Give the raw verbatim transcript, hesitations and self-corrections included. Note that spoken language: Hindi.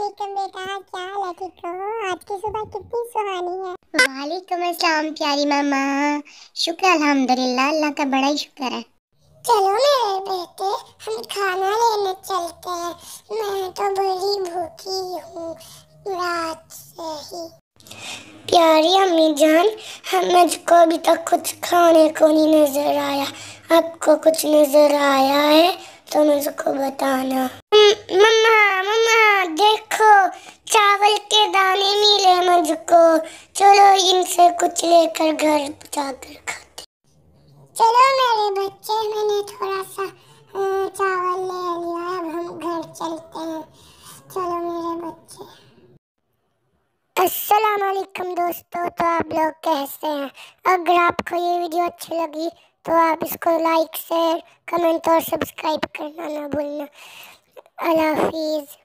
वालेकुम बेटा, क्या हाल है? ठीक हो? आज की सुबह कितनी सुहानी है। वालेकुम अस्सलाम प्यारी मामा। शुक्र अल्हम्दुलिल्लाह, अल्लाह का बड़ा ही शुक्र है। चलो मेरे बेटे, हम खाना लेने चलते हैं। मैं तो बड़ी भूखी हूँ रात से ही। प्यारी अम्मी जान, हम मुझको अभी तक कुछ खाने को नहीं नजर आया। आपको कुछ नजर आया है तो मुझको बताना। मम्मा मम्मा देखो, चावल के दाने मिले मुझको। चलो इनसे कुछ लेकर घर जाकर खाते। चलो मेरे बच्चे, मैंने थोड़ा सा अ, चावल ले लिया, अब हम घर चलते हैं। चलो मेरे बच्चे। अस्सलाम वालेकुम दोस्तों, तो आप लोग कैसे हैं? अगर आपको ये वीडियो अच्छी लगी तो आप इसको लाइक शेयर कमेंट और सब्सक्राइब करना ना भूलना। अल्लाह हाफिज़।